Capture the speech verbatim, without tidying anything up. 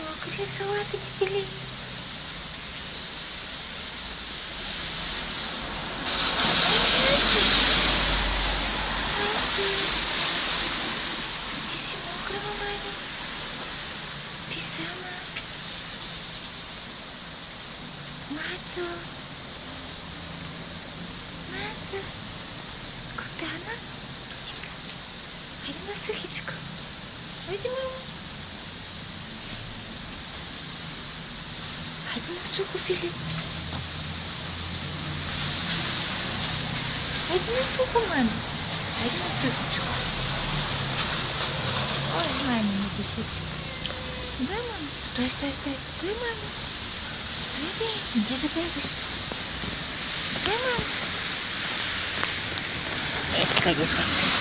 мокрые салаточки ли? Ты все мокрого, Ваня? Писама. Мацу. Мацу. Куда она? Пойди на сухичку. Пойди, мама. Пойди на суху пили. Пойди на суху, мама. Пойди на сухичку. Ой, мамина кисечка. Да, мама? Стой, стой, стой. Стой, мама. Стой, где ты бегаешь? Стой, мама. Это, конечно.